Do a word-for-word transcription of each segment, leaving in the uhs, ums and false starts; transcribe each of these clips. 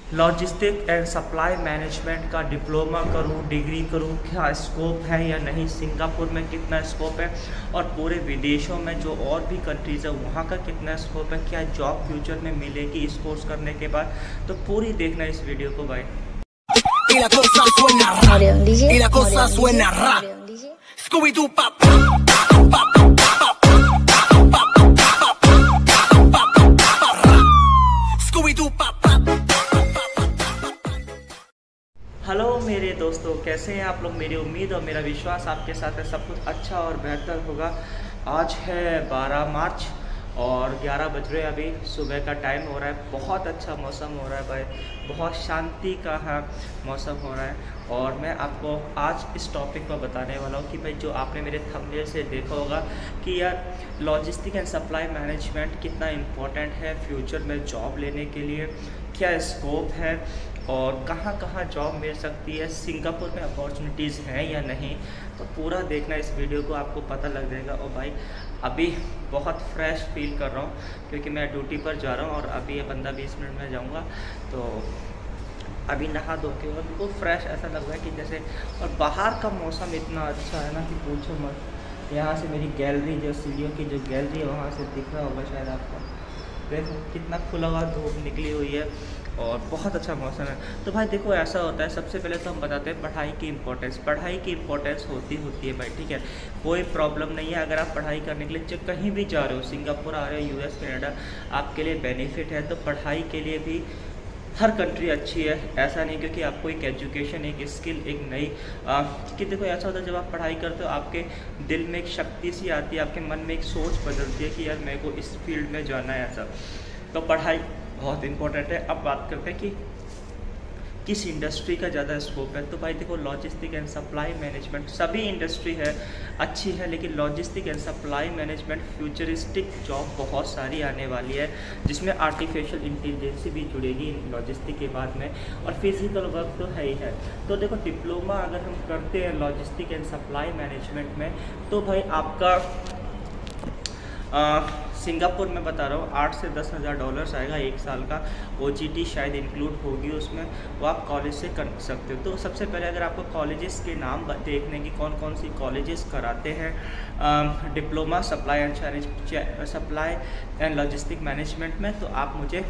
Logistic and supply management का diploma करूं, degree करूं, क्या स्कोप है या नहीं, सिंगापुर में कितना स्कोप है और पूरे विदेशों में जो और भी कंट्रीज़ है वहाँ का कितना स्कोप है, क्या जॉब फ्यूचर में मिलेगी इस कोर्स करने के बाद। तो पूरी देखना इस वीडियो को भाई। Y la cosa suena rap, y la cosa suena rap. Scooby-Doo pap, Scooby-Doo pap. Hello मेरे दोस्तों, कैसे हैं आप लोग। मेरी उम्मीद और मेरा विश्वास आपके साथ है सब कुछ अच्छा और बेहतर होगा। आज है बारह मार्च और ग्यारह बज रहे अभी सुबह का टाइम हो रहा है। बहुत अच्छा मौसम हो रहा है भाई, बहुत शांति का हाँ मौसम हो रहा है। और मैं आपको आज इस टॉपिक पर बताने वाला हूँ कि भाई जो आपने मेरे थंबनेल से देखा होगा कि यार लॉजिस्टिक एंड सप्लाई मैनेजमेंट कितना इम्पोर्टेंट है फ्यूचर में जॉब लेने के लिए, क्या स्कोप है और कहाँ कहाँ जॉब मिल सकती है, सिंगापुर में अपॉर्चुनिटीज़ हैं या नहीं। तो पूरा देखना इस वीडियो को, आपको पता लग जाएगा। और भाई अभी बहुत फ्रेश फील कर रहा हूँ क्योंकि मैं ड्यूटी पर जा रहा हूँ और अभी ये पंद्रह बीस मिनट में जाऊँगा। तो अभी नहा धो के और बिल्कुल फ्रेश ऐसा लग रहा है कि जैसे, और बाहर का मौसम इतना अच्छा है ना कि पूछो मत। यहाँ से मेरी गैलरी, जो सीढ़ियों की जो गैलरी है वहाँ से दिख रहा होगा शायद आपको। देखो कितना खुला हुआ धूप निकली हुई है और बहुत अच्छा मौसम है। तो भाई देखो ऐसा होता है, सबसे पहले तो हम बताते हैं पढ़ाई की इम्पोर्टेंस। पढ़ाई की इम्पोर्टेंस होती होती है भाई, ठीक है, कोई प्रॉब्लम नहीं है। अगर आप पढ़ाई करने के लिए चाहे कहीं भी जा रहे हो, सिंगापुर आ रहे हो, यूएस कनाडा, आपके लिए बेनिफिट है। तो पढ़ाई के लिए भी हर कंट्री अच्छी है, ऐसा नहीं क्योंकि आपको एक एजुकेशन, एक स्किल, एक नई कि देखो ऐसा होता है जब आप पढ़ाई करते हो आपके दिल में एक शक्ति सी आती है, आपके मन में एक सोच बदलती है कि यार मेरे को इस फील्ड में जाना है ऐसा। तो पढ़ाई बहुत इंपॉर्टेंट है। अब बात करते हैं कि किस इंडस्ट्री का ज़्यादा स्कोप है। तो भाई देखो लॉजिस्टिक एंड सप्लाई मैनेजमेंट, सभी इंडस्ट्री है अच्छी है, लेकिन logistic and supply management futuristic job बहुत सारी आने वाली है, जिसमें आर्टिफिशियल इंटेलिजेंस भी जुड़ेगी लॉजिस्टिक के बाद में, और फिजिकल वर्क तो है ही है। तो देखो डिप्लोमा अगर हम करते हैं लॉजिस्टिक एंड सप्लाई मैनेजमेंट में तो भाई आपका आ, सिंगापुर में बता रहा हूँ आठ से दस हज़ार डॉलर्स आएगा एक साल का। ओजीटी शायद इंक्लूड होगी उसमें, वो आप कॉलेज से कर सकते हो। तो सबसे पहले अगर आपको कॉलेजेस के नाम देखने की कौन कौन सी कॉलेजेस कराते हैं diploma supply and supply and logistic management में, तो आप मुझे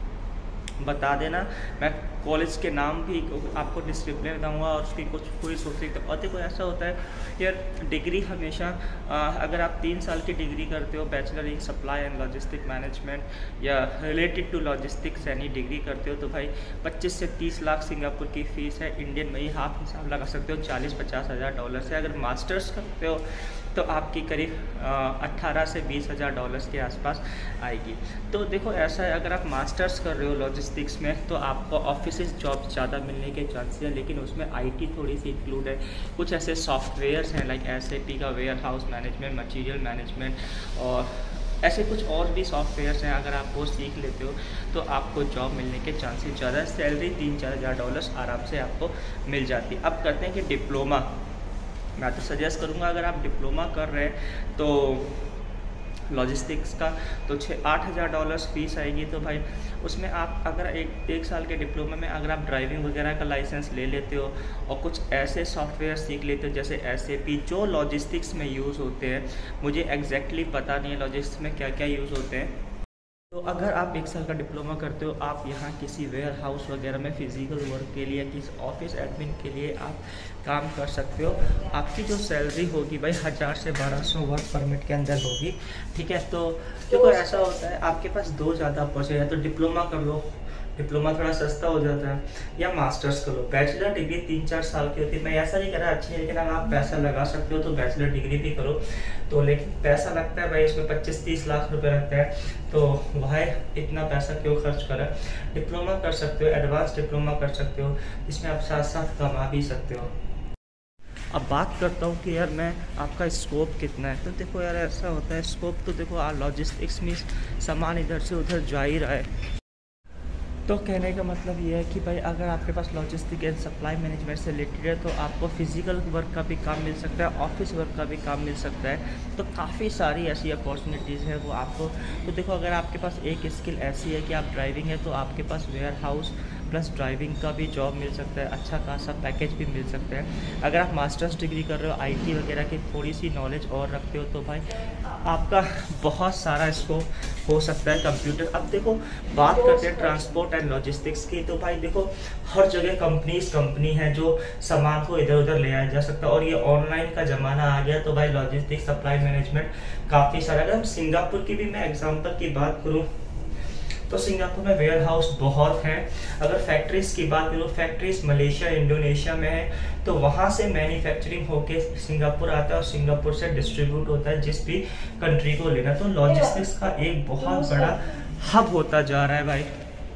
बता देना। मैं कॉलेज के नाम भी आपको डिस्क्रिप्शन में बताऊँगा और उसकी कुछ कोई सोच सकते हो। और देखो ऐसा होता है यार डिग्री हमेशा आ, अगर आप तीन साल की डिग्री करते हो, bachelor in supply and logistic management या रिलेटेड टू लॉजिस्टिक्स यानी डिग्री करते हो, तो भाई पच्चीस से तीस लाख सिंगापुर की फ़ीस है। इंडियन में ही हाफ हिसाब लगा सकते हो, चालीस पचास हज़ार डॉलर से। अगर मास्टर्स करते हो तो आपकी करीब अट्ठारह से बीस हज़ार डॉलर्स के आसपास आएगी। तो देखो ऐसा है, अगर आप मास्टर्स कर रहे हो लॉजिस्टिक्स में तो आपको ऑफिस जॉब ज़्यादा मिलने के चांसेस हैं, लेकिन उसमें आईटी थोड़ी सी इंक्लूड है। कुछ ऐसे सॉफ्टवेयर्स हैं लाइक एसएपी का warehouse management, material management और ऐसे कुछ और भी सॉफ्टवेयर्स हैं। अगर आप वो सीख लेते हो तो आपको जॉब मिलने के चांसेस ज़्यादा है। सैलरी तीन चार हज़ार डॉलर्स आराम से आपको मिल जाती है। अब करते हैं कि डिप्लोमा, मैं तो सजेस्ट करूँगा अगर आप डिप्लोमा कर रहे हैं तो लॉजिस्टिक्स का तो छः आठ हज़ार डॉलर्स फीस आएगी। तो भाई उसमें आप अगर एक एक साल के डिप्लोमा में अगर आप ड्राइविंग वगैरह का लाइसेंस ले लेते हो और कुछ ऐसे सॉफ्टवेयर सीख लेते हो जैसे एसएपी जो लॉजिस्टिक्स में यूज़ होते हैं, मुझे एग्जैक्टली पता नहीं है लॉजिस्टिक्स में क्या क्या यूज़ होते हैं। तो अगर आप एक साल का डिप्लोमा करते हो, आप यहाँ किसी वेयर हाउस वगैरह में फ़िज़िकल वर्क के लिए, किसी ऑफिस एडमिन के लिए आप काम कर सकते हो। आपकी जो सैलरी होगी भाई हज़ार से बारह सौ वर्क परमिट के अंदर होगी, ठीक है। तो देखो ऐसा होता है आपके पास दो ज़्यादा अपॉर्चुनिटी है, तो डिप्लोमा कर लो, डिप्लोमा थोड़ा सस्ता हो जाता है, या मास्टर्स कर लो। बैचलर डिग्री तीन चार साल की होती है, मैं ऐसा नहीं कह रहा अच्छी है, लेकिन अगर आप पैसा लगा सकते हो तो बैचलर डिग्री भी करो। तो लेकिन पैसा लगता है भाई, इसमें पच्चीस तीस लाख रुपए लगता है, तो भाई इतना पैसा क्यों खर्च करें। डिप्लोमा कर सकते हो, एडवांस डिप्लोमा कर सकते हो, जिसमें आप साथ साथ कमा भी सकते हो। अब बात करता हूँ कि यार मैं आपका स्कोप कितना है। तो देखो यार ऐसा होता है, स्कोप तो देखो लॉजिस्टिक्स में सामान इधर से उधर जा ही रहा है। तो कहने का मतलब ये है कि भाई अगर आपके पास लॉजिस्टिक एंड सप्लाई मैनेजमेंट से रिलेटेड है तो आपको फिजिकल वर्क का भी काम मिल सकता है, ऑफिस वर्क का भी काम मिल सकता है। तो काफ़ी सारी ऐसी अपॉर्चुनिटीज़ है वो आपको। तो देखो अगर आपके पास एक स्किल ऐसी है कि आप ड्राइविंग है तो आपके पास वेयर हाउस प्लस ड्राइविंग का भी जॉब मिल सकता है, अच्छा खासा पैकेज भी मिल सकता है। अगर आप मास्टर्स डिग्री कर रहे हो, आईटी वगैरह की थोड़ी सी नॉलेज और रखते हो तो भाई आपका बहुत सारा स्कोप हो सकता है कंप्यूटर। अब देखो बात करते हैं ट्रांसपोर्ट एंड लॉजिस्टिक्स की, तो भाई देखो हर जगह कंपनीज कंपनी है जो सामान को इधर उधर ले आया जा सकता है, और ये ऑनलाइन का ज़माना आ गया तो भाई लॉजिस्टिक्स सप्लाई मैनेजमेंट काफ़ी सारा। अगर हम सिंगापुर की भी मैं एग्जांपल की बात करूँ तो सिंगापुर में वेयर हाउस बहुत हैं। अगर फैक्ट्रीज़ की बात करूँ, फैक्ट्रीज मलेशिया इंडोनेशिया में है, तो वहाँ से मैन्युफैक्चरिंग होके सिंगापुर आता है और सिंगापुर से डिस्ट्रीब्यूट होता है जिस भी कंट्री को लेना। तो लॉजिस्टिक्स का एक बहुत बड़ा हब होता जा रहा है भाई।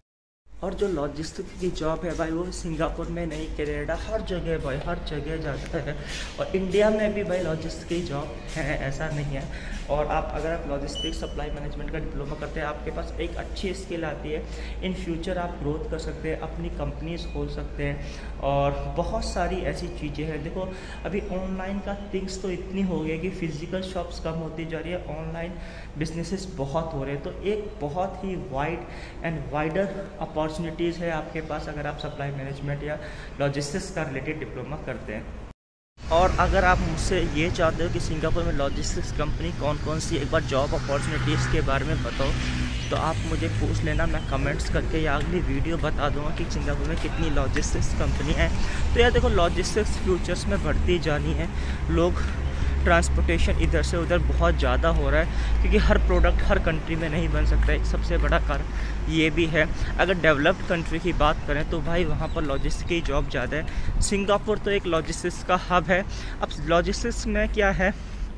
और जो लॉजिस्टिक्स की जॉब है भाई वो सिंगापुर में नहीं, कनाडा हर जगह भाई, हर जगह जाता है। और इंडिया में भी भाई लॉजिस्टिक्स की जॉब है, ऐसा नहीं है। और आप अगर आप लॉजिस्टिक्स सप्लाई मैनेजमेंट का डिप्लोमा करते हैं, आपके पास एक अच्छी स्किल आती है, इन फ्यूचर आप ग्रोथ कर सकते हैं, अपनी कंपनीज खोल सकते हैं और बहुत सारी ऐसी चीज़ें हैं। देखो अभी ऑनलाइन का थिंग्स तो इतनी हो गई कि फिजिकल शॉप्स कम होती जा रही है, ऑनलाइन बिजनेसेस बहुत हो रहे हैं। तो एक बहुत ही वाइड एंड वाइडर अपॉर्चुनिटीज़ है आपके पास अगर आप सप्लाई मैनेजमेंट या लॉजिस्टिक्स का रिलेटेड डिप्लोमा करते हैं। और अगर आप मुझसे ये चाहते हो कि सिंगापुर में लॉजिस्टिक्स कंपनी कौन कौन सी, एक बार जॉब अपॉर्चुनिटीज़ के बारे में बताओ, तो आप मुझे पूछ लेना, मैं कमेंट्स करके या अगली वीडियो बता दूंगा कि सिंगापुर में कितनी लॉजिस्टिक्स कंपनी है। तो यार देखो लॉजिस्टिक्स फ्यूचर्स में बढ़ती जानी है, लोग ट्रांसपोर्टेशन इधर से उधर बहुत ज़्यादा हो रहा है क्योंकि हर प्रोडक्ट हर कंट्री में नहीं बन सकता। एक सबसे बड़ा कारण ये भी है। अगर डेवलप्ड कंट्री की बात करें तो भाई वहाँ पर लॉजिस्टिक्स की जॉब ज़्यादा है। सिंगापुर तो एक लॉजिस्टिक्स का हब है। अब लॉजिस्टिक्स में क्या है,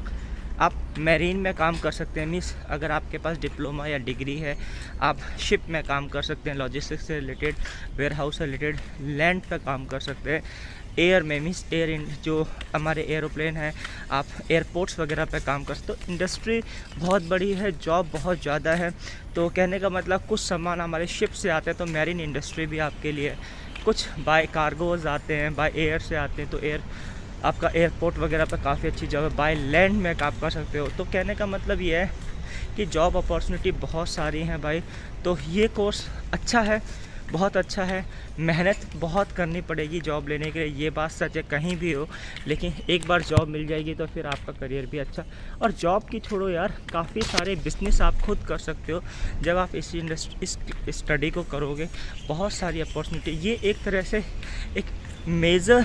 आप मैरीन में काम कर सकते हैं, मीन्स अगर आपके पास डिप्लोमा या डिग्री है आप शिप में काम कर सकते हैं, लॉजिस्टिक्स से रिलेटेड, वेयर हाउस से रिलेटेड, लैंड पे काम कर सकते हैं, एयर में मीन्स एयर इन जो हमारे एरोप्लेन है, आप एयरपोर्ट्स वगैरह पे काम कर सकते हो। इंडस्ट्री बहुत बड़ी है, जॉब बहुत ज़्यादा है। तो कहने का मतलब कुछ सामान हमारे शिप से आते हैं तो मैरीन इंडस्ट्री भी आपके लिए, कुछ बाय कार्गोज आते हैं, बाय एयर से आते हैं तो एयर आपका एयरपोर्ट वगैरह पे काफ़ी अच्छी जगह, बाय लैंड में काम कर सकते हो। तो कहने का मतलब ये है कि जॉब अपॉर्चुनिटी बहुत सारी हैं भाई। तो ये कोर्स अच्छा है, बहुत अच्छा है। मेहनत बहुत करनी पड़ेगी जॉब लेने के लिए, ये बात सच है कहीं भी हो, लेकिन एक बार जॉब मिल जाएगी तो फिर आपका करियर भी अच्छा। और जॉब की छोड़ो यार, काफ़ी सारे बिजनेस आप खुद कर सकते हो जब आप इस इंडस्ट्री इस स्टडी को करोगे। बहुत सारी अपॉर्चुनिटी, ये एक तरह से एक मेजर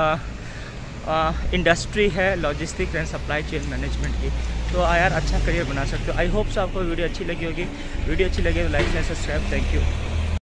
इंडस्ट्री है logistics and supply chain management की। तो यार अच्छा करियर बना सकते हो। आई होप सो आपको वीडियो अच्छी लगी होगी। वीडियो अच्छी लगी तो like and subscribe. Thank you.